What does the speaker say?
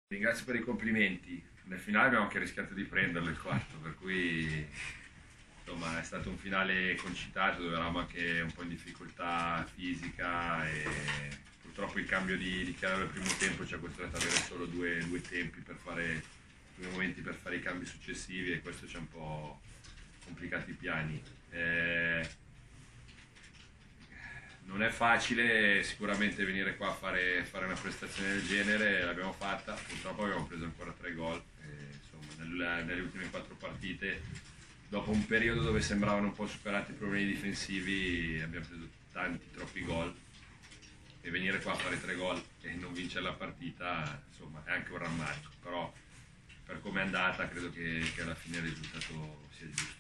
Ringrazio per i complimenti. Nel finale abbiamo anche rischiato di prenderlo il quarto, per cui insomma è stato un finale concitato dove eravamo anche un po' in difficoltà fisica e purtroppo il cambio di chiave al primo tempo ci ha costretto ad avere solo due tempi per fare, 2 momenti per fare i cambi successivi e questo ci ha un po' complicato i piani. Non è facile sicuramente venire qua a fare una prestazione del genere, l'abbiamo fatta, purtroppo abbiamo preso ancora 3 gol, insomma, nelle ultime 4 partite, dopo un periodo dove sembravano un po' superati i problemi difensivi, abbiamo preso tanti, troppi gol e venire qua a fare 3 gol e non vincere la partita, insomma, è anche un rammarico, però per come è andata credo che alla fine il risultato sia giusto.